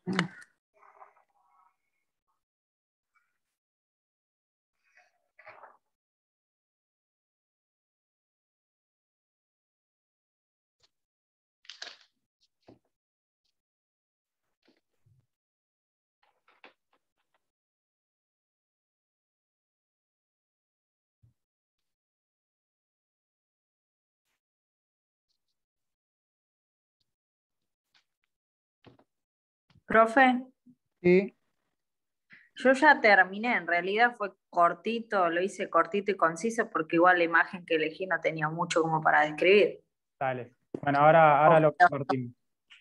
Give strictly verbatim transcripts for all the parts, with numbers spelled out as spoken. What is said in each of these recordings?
Profe, Sí, yo ya terminé, en realidad fue cortito, lo hice cortito y conciso porque igual la imagen que elegí no tenía mucho como para describir. dale. Bueno, ahora, ahora lo compartimos.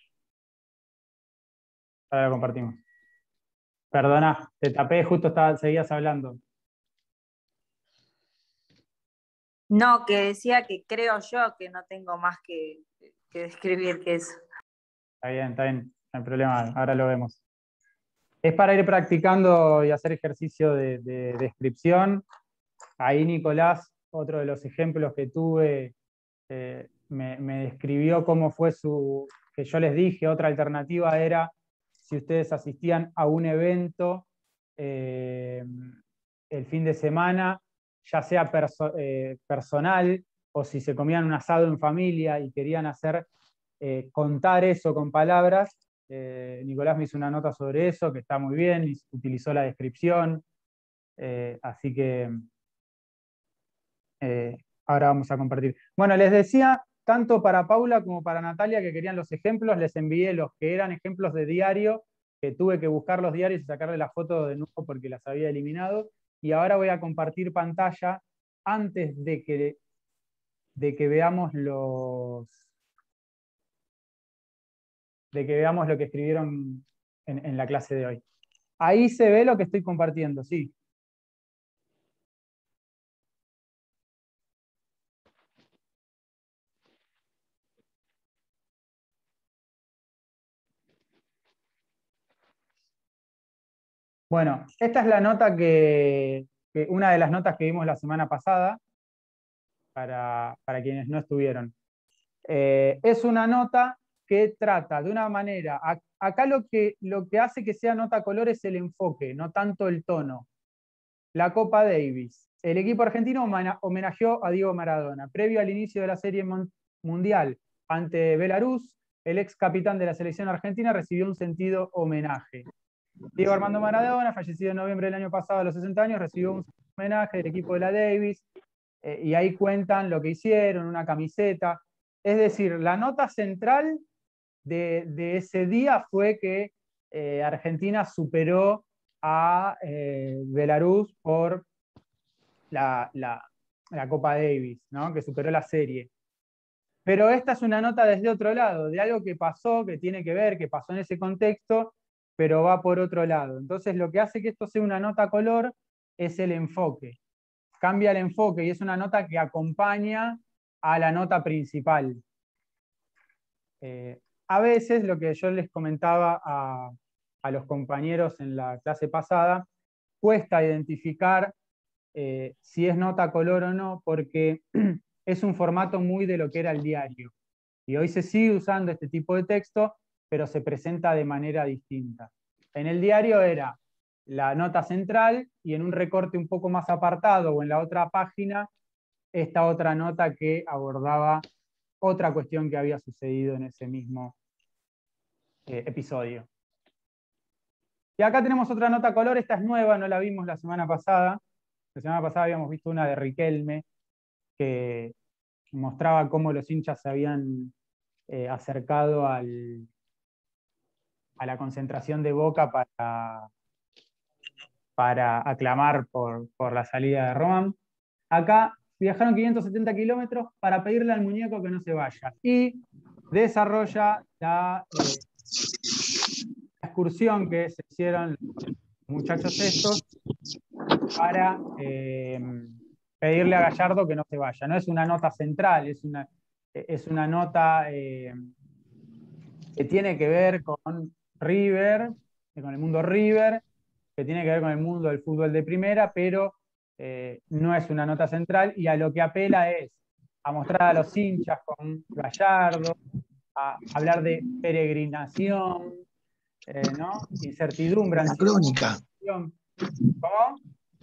Ahora lo compartimos. Perdona, te tapé, justo estaba, seguías hablando. No, que decía que creo yo que no tengo más que, que describir que eso. Está bien, está bien, no hay problema, ahora lo vemos. Es para ir practicando y hacer ejercicio de, de descripción. Ahí Nicolás, otro de los ejemplos que tuve, eh, me, me describió cómo fue su, que yo les dije, otra alternativa era si ustedes asistían a un evento eh, el fin de semana, ya sea perso- eh, personal o si se comían un asado en familia y querían hacer, eh, contar eso con palabras. Eh, Nicolás me hizo una nota sobre eso, que está muy bien, y utilizó la descripción, eh, así que eh, ahora vamos a compartir. Bueno, les decía, tanto para Paula como para Natalia, que querían los ejemplos, les envié los que eran ejemplos de diario, que tuve que buscar los diarios y sacarle la foto de nuevo porque las había eliminado. Y ahora voy a compartir pantalla antes de que, de que veamos los de que veamos lo que escribieron en, en la clase de hoy. Ahí se ve lo que estoy compartiendo, sí. Bueno, esta es la nota que, que una de las notas que vimos la semana pasada, para, para quienes no estuvieron. Eh, es una nota que trata de una manera, a, acá lo que, lo que hace que sea nota color es el enfoque, no tanto el tono. La Copa Davis. El equipo argentino homenajeó a Diego Maradona. Previo al inicio de la Serie Mundial ante Belarus, el ex capitán de la selección argentina recibió un sentido homenaje. Diego Armando Maradona, fallecido en noviembre del año pasado a los sesenta años, recibió un homenaje del equipo de la Davis, eh, y ahí cuentan lo que hicieron, una camiseta. Es decir, la nota central de, de ese día fue que eh, Argentina superó a eh, Belarus por la, la, la Copa Davis, ¿no? Que superó la serie. Pero esta es una nota desde otro lado, de algo que pasó, que tiene que ver, que pasó en ese contexto, pero va por otro lado. Entonces, lo que hace que esto sea una nota color es el enfoque. Cambia el enfoque y es una nota que acompaña a la nota principal. Eh, a veces, lo que yo les comentaba a, a los compañeros en la clase pasada, cuesta identificar eh, si es nota color o no, porque es un formato muy de lo que era el diario. Y hoy se sigue usando este tipo de texto, pero se presenta de manera distinta. En el diario era la nota central y en un recorte un poco más apartado o en la otra página, esta otra nota que abordaba otra cuestión que había sucedido en ese mismo eh, episodio. Y acá tenemos otra nota color, esta es nueva, no la vimos la semana pasada. La semana pasada habíamos visto una de Riquelme, que mostraba cómo los hinchas se habían eh, acercado al, a la concentración de Boca para, para aclamar por, por la salida de Román. Acá viajaron quinientos setenta kilómetros para pedirle al muñeco que no se vaya. Y desarrolla la, eh, la excursión que se hicieron los muchachos estos para eh, pedirle a Gallardo que no se vaya. No es una nota central, es una, es una nota eh, que tiene que ver con River, con el mundo River, que tiene que ver con el mundo del fútbol de primera, pero eh, no es una nota central y a lo que apela es a mostrar a los hinchas con Gallardo, a hablar de peregrinación, eh, ¿no? Incertidumbre, La ansiedad. crónica. ¿Cómo?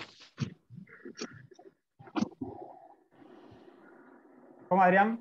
¿Cómo, Adrián?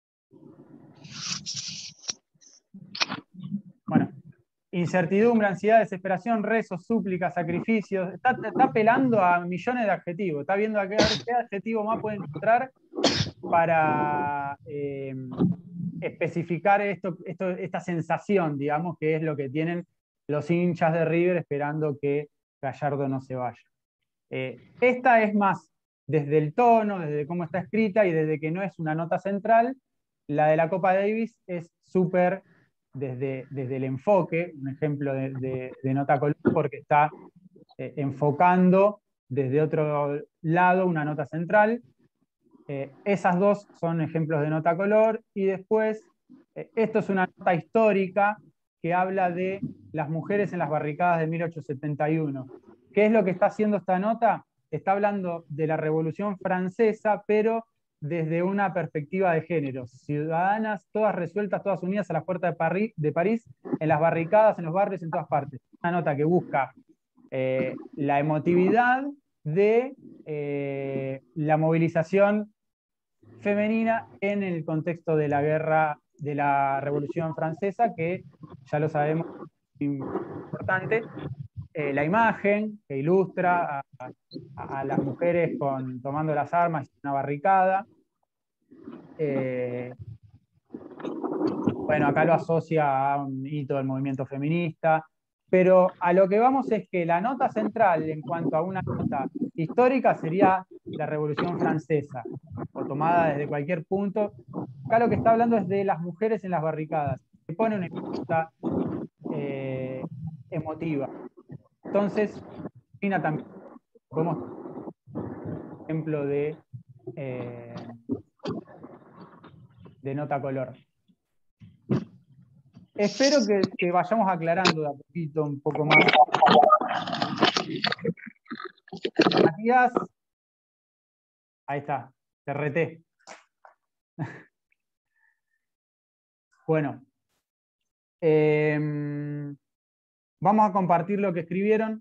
Bueno, incertidumbre, ansiedad, desesperación, rezos, súplicas, sacrificios. Está, está apelando a millones de adjetivos. Está viendo a qué, qué adjetivo más puede encontrar para eh, especificar esto, esto, esta sensación, digamos, que es lo que tienen los hinchas de River esperando que Gallardo no se vaya. Eh, esta es más desde el tono, desde cómo está escrita y desde que no es una nota central. La de la Copa Davis es súper desde, desde el enfoque, un ejemplo de, de, de nota color, porque está eh, enfocando desde otro lado una nota central. Eh, esas dos son ejemplos de nota color. Y después, eh, esto es una nota histórica que habla de las mujeres en las barricadas de mil ochocientos setenta y uno. ¿Qué es lo que está haciendo esta nota? Está hablando de la Revolución Francesa, pero desde una perspectiva de género. Ciudadanas todas resueltas, todas unidas a las puertas de París, de París, en las barricadas, en los barrios, en todas partes. Una nota que busca eh, la emotividad de eh, la movilización femenina en el contexto de la guerra, de la Revolución Francesa, que ya lo sabemos, es importante. Eh, la imagen que ilustra a, a, a las mujeres con, tomando las armas en una barricada. Eh, bueno, acá lo asocia a un hito del movimiento feminista, pero a lo que vamos es que la nota central en cuanto a una nota histórica sería la Revolución Francesa, o tomada desde cualquier punto. Acá lo que está hablando es de las mujeres en las barricadas, se pone una nota eh, emotiva. Entonces, China también podemos un ejemplo de, eh, de nota color. Espero que, que vayamos aclarando de a poquito un poco más. Matías, ahí está, te reté. Bueno, eh, vamos a compartir lo que escribieron,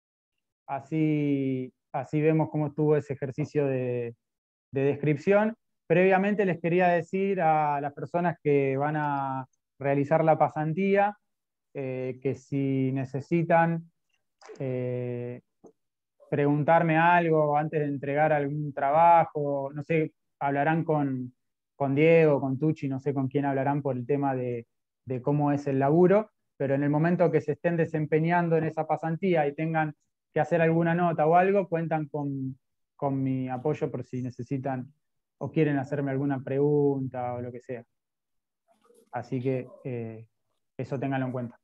así, así vemos cómo estuvo ese ejercicio de, de descripción. Previamente les quería decir a las personas que van a realizar la pasantía eh, que si necesitan eh, preguntarme algo antes de entregar algún trabajo, no sé, hablarán con, con Diego, con Tucci, no sé con quién hablarán por el tema de, de cómo es el laburo, pero en el momento que se estén desempeñando en esa pasantía y tengan que hacer alguna nota o algo, cuentan con, con mi apoyo por si necesitan o quieren hacerme alguna pregunta o lo que sea. Así que eh, eso ténganlo en cuenta.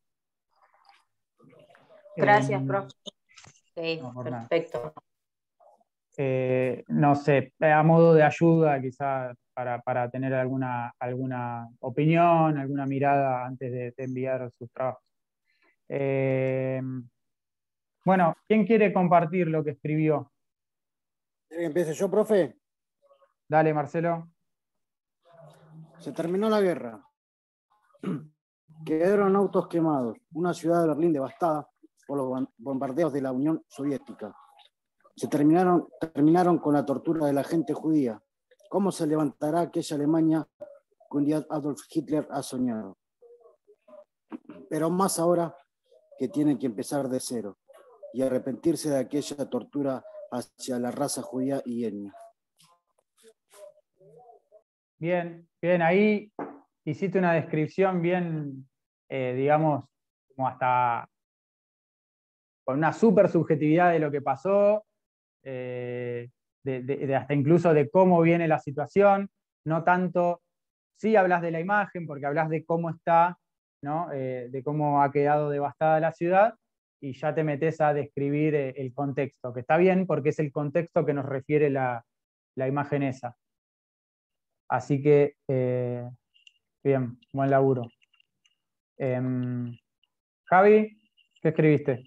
Gracias, Eh, profe. Sí, no, perfecto. Eh, no sé, a modo de ayuda quizá para, para tener alguna, alguna opinión, alguna mirada antes de, de enviar sus trabajos. Eh, bueno, ¿quién quiere compartir lo que escribió? ¿Empiezo yo, profe? Dale, Marcelo. Se terminó la guerra. Quedaron autos quemados. Una ciudad de Berlín devastada por los bombardeos de la Unión Soviética. Se terminaron, terminaron con la tortura de la gente judía. ¿Cómo se levantará aquella Alemania que un día Adolf Hitler ha soñado? Pero más ahora que tienen que empezar de cero y arrepentirse de aquella tortura hacia la raza judía y etnia. Bien, bien, ahí hiciste una descripción bien, eh, digamos, como hasta con una super subjetividad de lo que pasó, eh, de, de, de hasta incluso de cómo viene la situación, no tanto, sí hablas de la imagen, porque hablas de cómo está, ¿no? Eh, de cómo ha quedado devastada la ciudad, y ya te metes a describir eh, el contexto, que está bien porque es el contexto que nos refiere la, la imagen esa. Así que, eh, bien, buen laburo. Eh, Javi, ¿qué escribiste?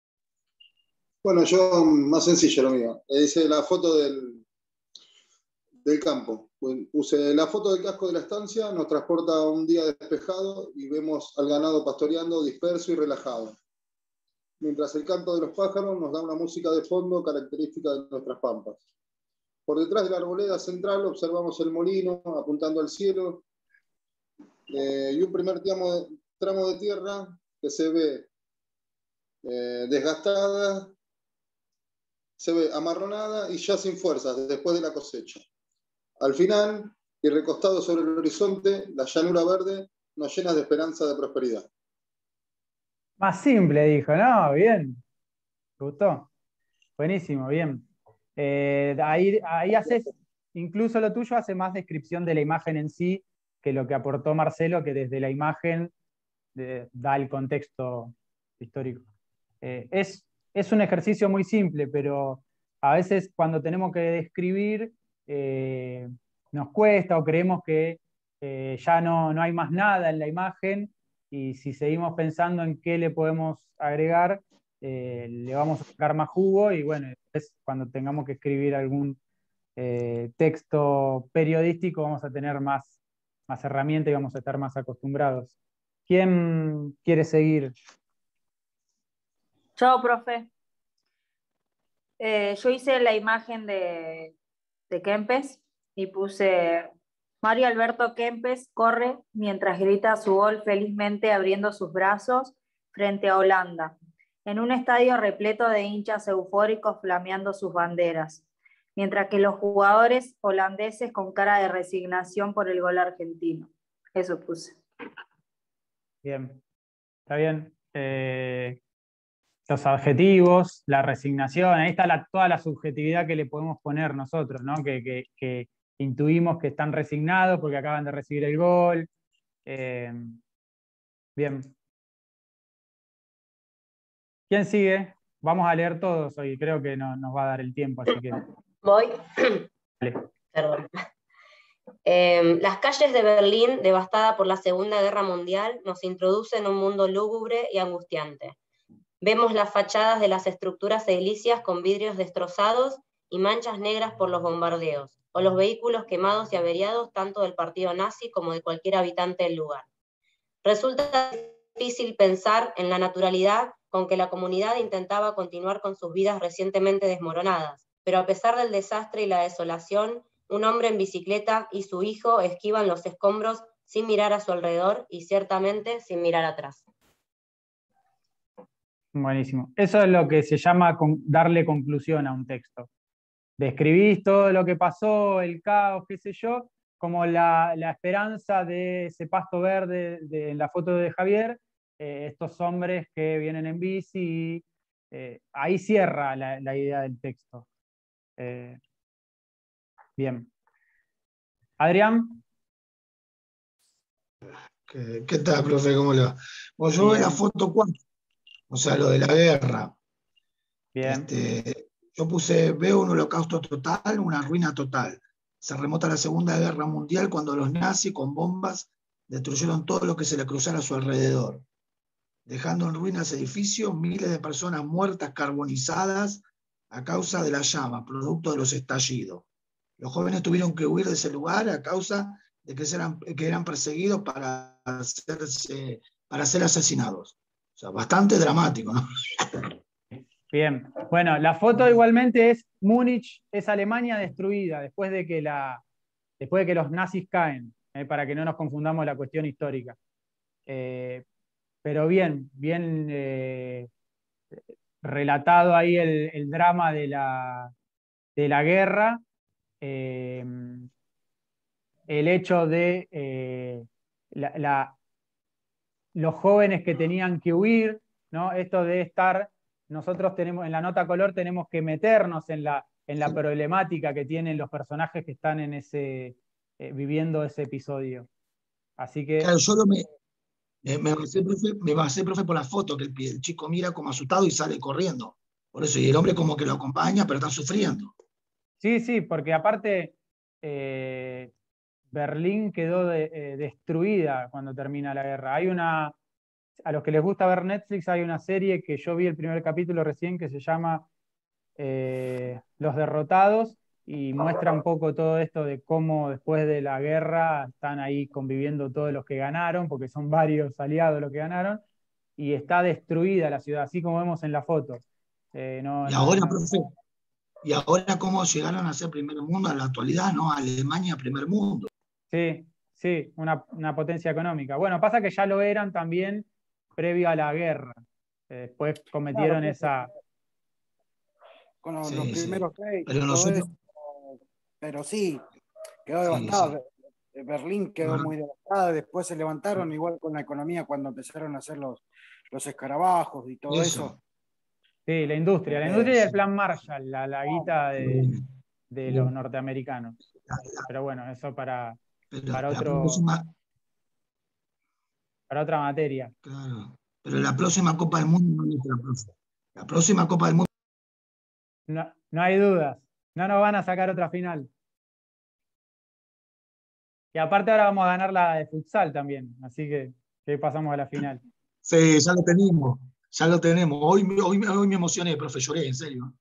Bueno, yo más sencillo lo mío. Dice la foto del, del campo. Puse la foto del casco de la estancia, nos transporta a un día despejado y vemos al ganado pastoreando disperso y relajado. Mientras el canto de los pájaros nos da una música de fondo característica de nuestras pampas. Por detrás de la arboleda central observamos el molino apuntando al cielo eh, y un primer tramo de, tramo de tierra que se ve eh, desgastada, se ve amarronada y ya sin fuerzas después de la cosecha. Al final, y recostado sobre el horizonte, la llanura verde nos llena de esperanza de prosperidad. Más simple, dijo, ¿no? Bien. ¿Te gustó? Buenísimo, bien. Eh, ahí, ahí haces, incluso lo tuyo hace más descripción de la imagen en sí que lo que aportó Marcelo, que desde la imagen eh, da el contexto histórico. Eh, es, es un ejercicio muy simple, pero a veces cuando tenemos que describir eh, nos cuesta o creemos que eh, ya no, no hay más nada en la imagen y si seguimos pensando en qué le podemos agregar, eh, le vamos a sacar más jugo y bueno, es cuando tengamos que escribir algún eh, texto periodístico vamos a tener más, más herramientas y vamos a estar más acostumbrados. ¿Quién quiere seguir? Yo, profe. Eh, yo hice la imagen de, de Kempes y puse Mario Alberto Kempes corre mientras grita su gol felizmente abriendo sus brazos frente a Holanda, en un estadio repleto de hinchas eufóricos flameando sus banderas, mientras que los jugadores holandeses con cara de resignación por el gol argentino. Eso puse. Bien, está bien. Eh, los adjetivos, la resignación, ahí está la, toda la subjetividad que le podemos poner nosotros, ¿no? Que, que, que intuimos que están resignados porque acaban de recibir el gol. Eh, bien. ¿Quién sigue? Vamos a leer todos hoy, creo que no, nos va a dar el tiempo, así que... Voy. Dale. Perdón. Eh, las calles de Berlín, devastada por la Segunda Guerra Mundial, nos introducen en un mundo lúgubre y angustiante. Vemos las fachadas de las estructuras edilicias con vidrios destrozados y manchas negras por los bombardeos, o los vehículos quemados y averiados tanto del partido nazi como de cualquier habitante del lugar. Resulta difícil pensar en la naturalidad con que la comunidad intentaba continuar con sus vidas recientemente desmoronadas, pero a pesar del desastre y la desolación, un hombre en bicicleta y su hijo esquivan los escombros sin mirar a su alrededor y ciertamente sin mirar atrás. Buenísimo. Eso es lo que se llama con, darle conclusión a un texto. Describís todo lo que pasó, el caos, qué sé yo, como la, la esperanza de ese pasto verde de, en la foto de Javier, eh, estos hombres que vienen en bici, eh, ahí cierra la, la idea del texto. Eh, bien. Adrián. ¿Qué, qué tal, profe? ¿Cómo le va? Bueno, yo veo la foto cuatro, o sea, lo de la guerra. Bien. Este, yo puse, veo un holocausto total, una ruina total. Se remota a la Segunda Guerra Mundial cuando los nazis con bombas destruyeron todo lo que se le cruzara a su alrededor, dejando en ruinas edificios, miles de personas muertas, carbonizadas a causa de la llama, producto de los estallidos. Los jóvenes tuvieron que huir de ese lugar a causa de que eran, que eran perseguidos para, hacerse, para ser asesinados. O sea, bastante dramático, ¿no? Bien. Bueno, la foto igualmente es Múnich, es Alemania destruida después de que, la, después de que los nazis caen, eh, para que no nos confundamos la cuestión histórica. Eh, pero bien, bien eh, relatado ahí el, el drama de la, de la guerra. Eh, el hecho de eh, la, la, los jóvenes que tenían que huir, ¿no? Esto de estar, nosotros tenemos, en la nota color tenemos que meternos en la, en la problemática que tienen los personajes que están en ese, eh, viviendo ese episodio. Así que... Claro, yo lo me, me, me, basé, profe, me basé, profe, por la foto, que el, el chico mira como asustado y sale corriendo. Por eso, y el hombre como que lo acompaña, pero está sufriendo. Sí, sí, porque aparte eh, Berlín quedó de, eh, destruida cuando termina la guerra. Hay una, a los que les gusta ver Netflix, hay una serie que yo vi el primer capítulo recién que se llama eh, Los Derrotados, y muestra un poco todo esto de cómo después de la guerra están ahí conviviendo todos los que ganaron, porque son varios aliados los que ganaron, y está destruida la ciudad, así como vemos en la foto. Eh, no, y no, ahora, no. profe, y ahora cómo llegaron a ser primer mundo en la actualidad, ¿no? Alemania, primer mundo. Sí, sí, una, una potencia económica. Bueno, pasa que ya lo eran también previo a la guerra. Eh, después cometieron Claro, esa... con los, los Sí, sí. primeros reyes, Pero todo nosotros, eso. Pero sí, quedó sí, devastada. sí. Berlín quedó Ah, muy devastada, después se levantaron igual con la economía cuando empezaron a hacer los, los escarabajos y todo eso. eso. Sí, la industria, la Eh, industria y el Sí. plan Marshall, la, la guita de, Sí. de los norteamericanos. La- la- Pero bueno, eso para, Pero para, la otro, próxima, para otra materia. claro, pero la próxima Copa del Mundo no es nuestra próxima. La próxima Copa del Mundo. No, no hay dudas, no nos van a sacar otra final. Y aparte ahora vamos a ganar la de futsal también, así que, que pasamos a la final. Sí, ya lo tenemos, ya lo tenemos. Hoy, hoy, hoy me emocioné, profe, lloré, en serio.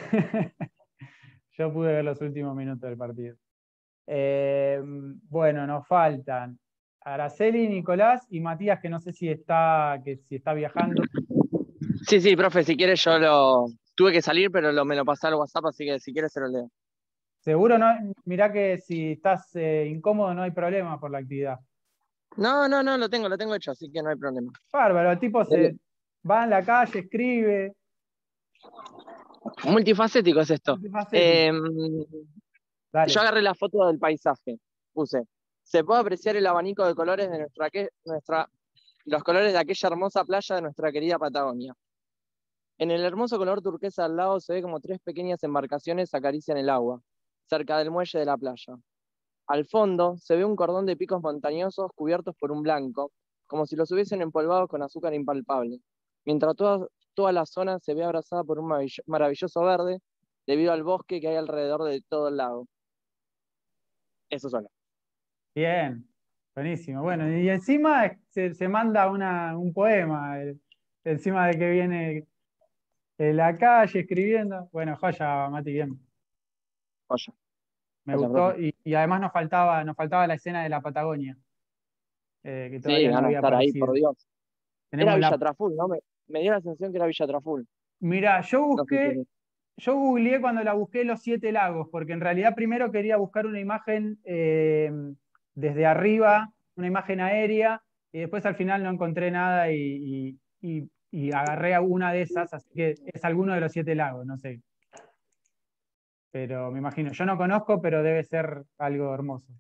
Yo pude ver los últimos minutos del partido. Eh, bueno, nos faltan Araceli, Nicolás y Matías, que no sé si está, que si está viajando. Sí, sí, profe, si quieres yo lo... Tuve que salir, pero lo, me lo pasé al WhatsApp, así que si quieres se lo leo. Seguro no, mirá que si estás eh, incómodo no hay problema por la actividad. No, no, no, lo tengo, lo tengo hecho, así que no hay problema. Bárbaro, el tipo Dale. se va en la calle, escribe. Multifacético es esto. Multifacético. Eh, Dale. yo agarré la foto del paisaje, puse. Se puede apreciar el abanico de colores de nuestra, que, nuestra, los colores de aquella hermosa playa de nuestra querida Patagonia. En el hermoso color turquesa al lado se ve como tres pequeñas embarcaciones acarician el agua, cerca del muelle de la playa. Al fondo se ve un cordón de picos montañosos cubiertos por un blanco, como si los hubiesen empolvado con azúcar impalpable, mientras toda, toda la zona se ve abrazada por un maravilloso verde debido al bosque que hay alrededor de todo el lago. Eso solo. Bien, buenísimo. Bueno, y encima se, se manda una, un poema, el, encima de que viene en la calle escribiendo. Bueno, joya, Mati, bien. Oye, Me oye, gustó. profe. Y, y además nos faltaba, nos faltaba la escena de la Patagonia, eh, que Sí, todavía no van a había estar ahí, por aparecido. Dios. Era Tenemos Villa la. Traful, ¿no? Me, me dio la sensación que era Villa Traful. Mirá, yo No sé busqué, si... yo googleé cuando la busqué los siete lagos, porque en realidad primero quería buscar una imagen eh, desde arriba, una imagen aérea, y después al final no encontré nada y, y, y, y agarré a una de esas, así que es alguno de los siete lagos, no sé. Pero me imagino, yo no conozco, pero debe ser algo hermoso.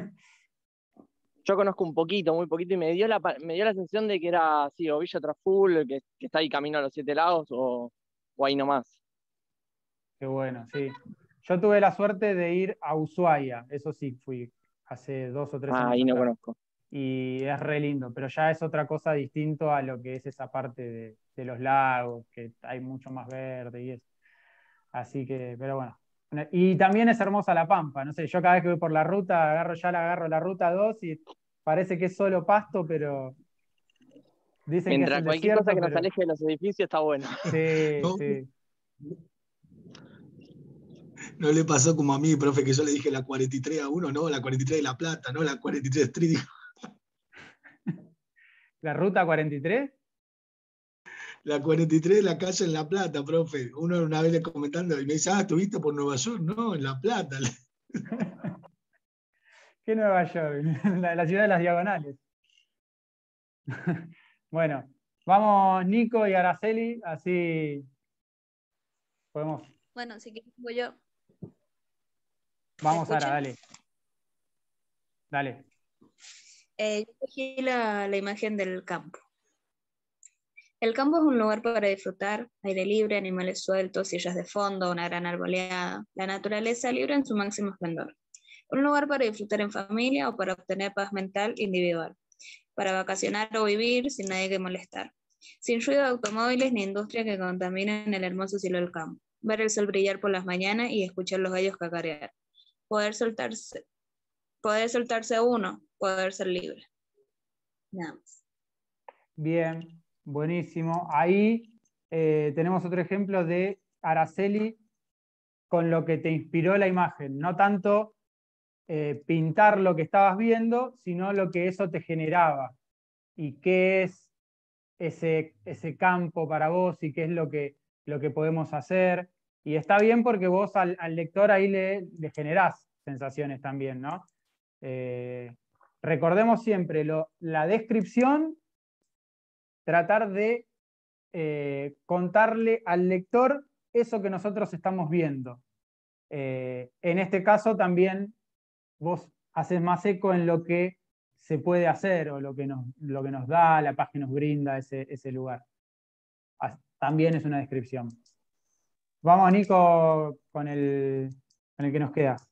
Yo conozco un poquito, muy poquito, y me dio la, me dio la sensación de que era así, o Villa Traful, que, que está ahí camino a los Siete Lagos, o, o ahí nomás. Qué bueno, sí. Yo tuve la suerte de ir a Ushuaia, eso sí, fui hace dos o tres Ah, años ahí no atrás. conozco. Y es re lindo, pero ya es otra cosa distinto a lo que es esa parte de, de los lagos, que hay mucho más verde y eso. Así que, pero bueno. Y también es hermosa La Pampa, no sé, yo cada vez que voy por la ruta, agarro ya la agarro la ruta dos y parece que es solo pasto, pero dicen que es Mientras el cualquier cosa desierto, que nos pero aleje de los edificios está bueno. sí, No, sí. no le pasó como a mí, profe, que yo le dije la cuarenta y tres a uno, no, la cuarenta y tres de La Plata, no la cuarenta y tres Street. ¿La ruta cuarenta y tres? La cuarenta y tres de la calle en La Plata, profe. Uno una vez le comentando y me dice, ah, ¿estuviste por Nueva York? No, en La Plata. ¿Qué Nueva York? La, la ciudad de las diagonales. Bueno, vamos Nico y Araceli, así podemos. Bueno, si quieres voy yo. Vamos, Sara, escuchan? dale. Dale. Eh, yo elegí la, la imagen del campo. El campo es un lugar para disfrutar, aire libre, animales sueltos, sillas de fondo, una gran arboleada, la naturaleza libre en su máximo esplendor. Un lugar para disfrutar en familia o para obtener paz mental individual, para vacacionar o vivir sin nadie que molestar, sin ruido de automóviles ni industria que contaminen el hermoso cielo del campo, ver el sol brillar por las mañanas y escuchar los gallos cacarear, poder soltarse, poder soltarse uno, poder ser libre. Nada más. Bien, buenísimo. Ahí eh, tenemos otro ejemplo de Araceli con lo que te inspiró la imagen, no tanto eh, pintar lo que estabas viendo, sino lo que eso te generaba y qué es ese, ese campo para vos y qué es lo que, lo que podemos hacer. Y está bien porque vos al, al lector ahí le, le generás sensaciones también, ¿no? Eh, recordemos siempre lo, la descripción, tratar de eh, contarle al lector eso que nosotros estamos viendo. Eh, en este caso también vos haces más eco en lo que se puede hacer o lo que nos, lo que nos da, la página nos brinda ese, ese lugar. También es una descripción. Vamos, Nico, con el, con el que nos queda.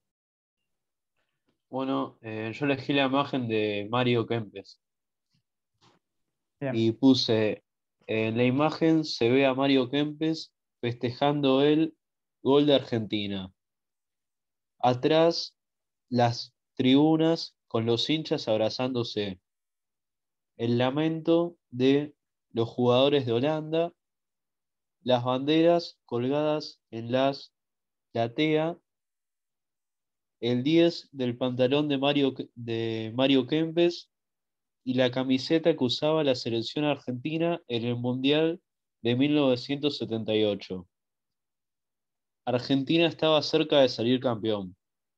Bueno, eh, yo elegí la imagen de Mario Kempes. Bien. Y puse, en la imagen se ve a Mario Kempes festejando el gol de Argentina. Atrás, las tribunas con los hinchas abrazándose. El lamento de los jugadores de Holanda. Las banderas colgadas en las platea. El diez del pantalón de Mario, de Mario Kempes y la camiseta que usaba la selección argentina en el Mundial de mil novecientos setenta y ocho. Argentina estaba cerca de salir campeón.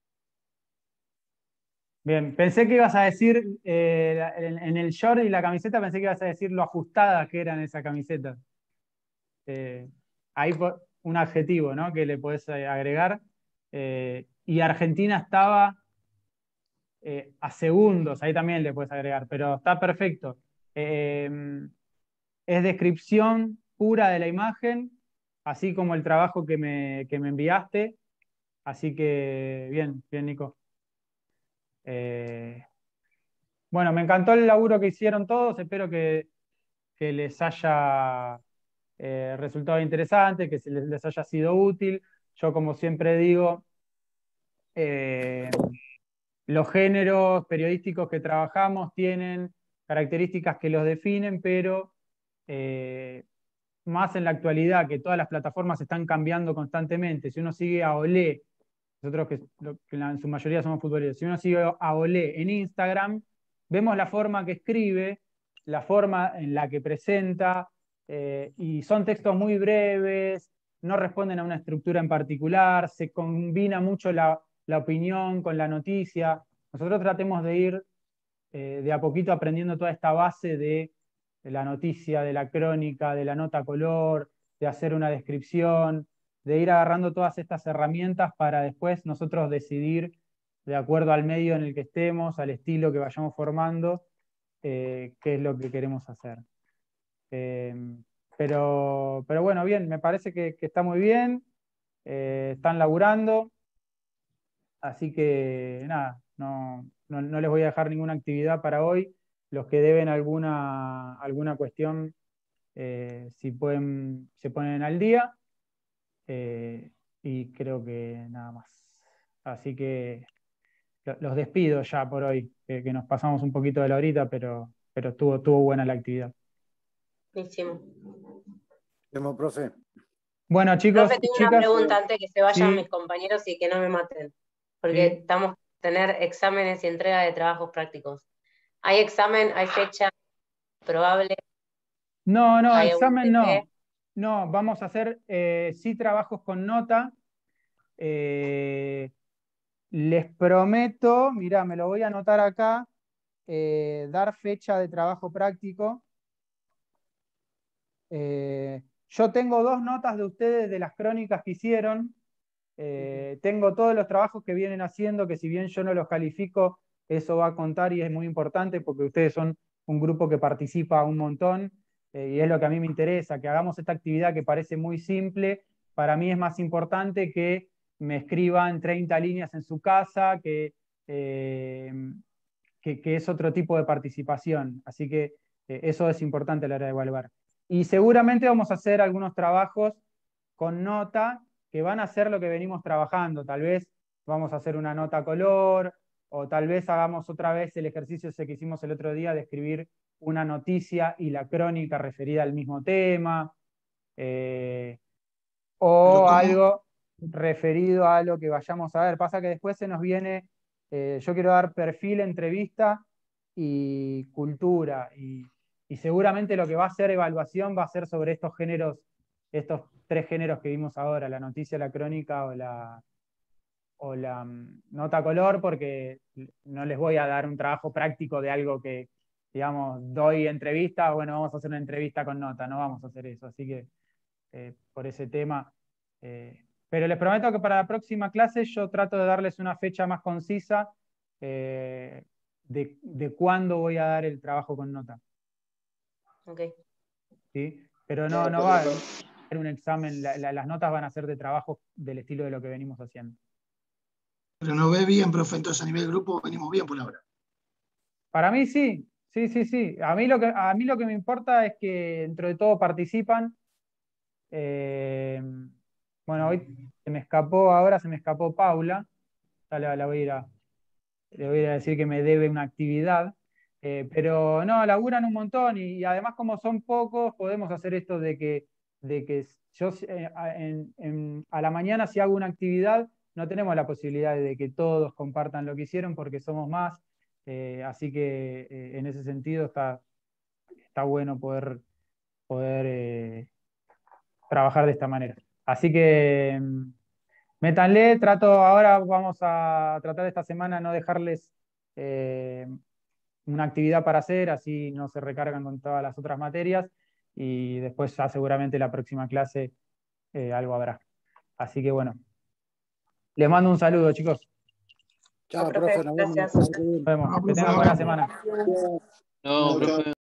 Bien, pensé que ibas a decir, eh, en, en el short y la camiseta, pensé que ibas a decir lo ajustada que eran esa camiseta. Eh, ahí un adjetivo, ¿no? Que le podés agregar. Eh, y Argentina estaba eh, a segundos, ahí también le puedes agregar, pero está perfecto. Eh, es descripción pura de la imagen, así como el trabajo que me, que me enviaste. Así que bien, bien, Nico. Eh, bueno, me encantó el laburo que hicieron todos, espero que, que les haya eh, resultado interesante, que les, les haya sido útil. Yo, como siempre digo, eh, los géneros periodísticos que trabajamos tienen características que los definen, pero eh, más en la actualidad, que todas las plataformas están cambiando constantemente. Si uno sigue a Olé, nosotros que, que en su mayoría somos futbolistas, si uno sigue a Olé en Instagram, vemos la forma que escribe, la forma en la que presenta, eh, y son textos muy breves, no responden a una estructura en particular, se combina mucho la, la opinión con la noticia. Nosotros tratemos de ir eh, de a poquito aprendiendo toda esta base de, de la noticia, de la crónica, de la nota color, de hacer una descripción, de ir agarrando todas estas herramientas para después nosotros decidir, de acuerdo al medio en el que estemos, al estilo que vayamos formando, eh, qué es lo que queremos hacer. Eh, pero, pero bueno, bien, me parece que, que está muy bien, eh, están laburando, así que nada, no, no, no les voy a dejar ninguna actividad para hoy. Los que deben alguna, alguna cuestión, eh, si pueden, se ponen al día. Eh, y creo que nada más. Así que los despido ya por hoy, que, que nos pasamos un poquito de la horita, pero, pero estuvo, estuvo buena la actividad. Buenísimo. Vemos, profe. Bueno, chicos, Profe, tengo chicas, una pregunta antes que se vayan sí, mis compañeros y que no me maten, porque sí. estamos a tener exámenes y entrega de trabajos prácticos. ¿Hay examen, hay fecha probable? No, no, ¿Hay algún examen T P? no. No, vamos a hacer eh, sí trabajos con nota. Eh, les prometo, mirá, me lo voy a anotar acá, eh, dar fecha de trabajo práctico. Eh, yo tengo dos notas de ustedes de las crónicas que hicieron. Eh, tengo todos los trabajos que vienen haciendo, que si bien yo no los califico, eso va a contar y es muy importante porque ustedes son un grupo que participa un montón, eh, y es lo que a mí me interesa, que hagamos esta actividad que parece muy simple. Para mí es más importante que me escriban treinta líneas en su casa, que, eh, que, que es otro tipo de participación. Así que eh, eso es importante a la hora de evaluar. Y seguramente vamos a hacer algunos trabajos con nota que van a ser lo que venimos trabajando. Tal vez vamos a hacer una nota color, o tal vez hagamos otra vez el ejercicio ese que hicimos el otro día de escribir una noticia y la crónica referida al mismo tema. Eh, o Pero ¿cómo, algo... referido a lo que vayamos a ver. Pasa que después se nos viene, eh, yo quiero dar perfil, entrevista y cultura, y, y seguramente lo que va a ser evaluación va a ser sobre estos géneros, estos tres géneros que vimos ahora, la noticia, la crónica o la, o la um, nota color, porque no les voy a dar un trabajo práctico de algo que, digamos, doy entrevista, bueno, vamos a hacer una entrevista con nota, no vamos a hacer eso, así que eh, por ese tema. Eh, pero les prometo que para la próxima clase yo trato de darles una fecha más concisa eh, de, de cuándo voy a dar el trabajo con nota. Ok. ¿Sí? Pero no, no va a ser un examen, la, la, las notas van a ser de trabajo del estilo de lo que venimos haciendo. Pero nos ve bien, profe, entonces a nivel grupo venimos bien por ahora. Para mí sí, sí, sí, sí. A mí lo que, a mí lo que me importa es que dentro de todo participan. Eh, bueno, hoy se me escapó, ahora se me escapó Paula. Ya la, la voy a ir a, le voy a ir a decir que me debe una actividad. Eh, pero no, laburan un montón y, y además como son pocos, podemos hacer esto de que, de que yo eh, en, en, a la mañana si hago una actividad, no tenemos la posibilidad de que todos compartan lo que hicieron porque somos más. Eh, así que eh, en ese sentido está, está bueno poder, poder eh, trabajar de esta manera. Así que métanle, trato, ahora vamos a tratar esta semana no dejarles eh, una actividad para hacer, así no se recargan con todas las otras materias y después ya seguramente la próxima clase eh, algo habrá. Así que bueno, les mando un saludo, chicos. Chao, profe, profe, nos vemos. gracias. Nos vemos. Que tengan buena semana. No, profe.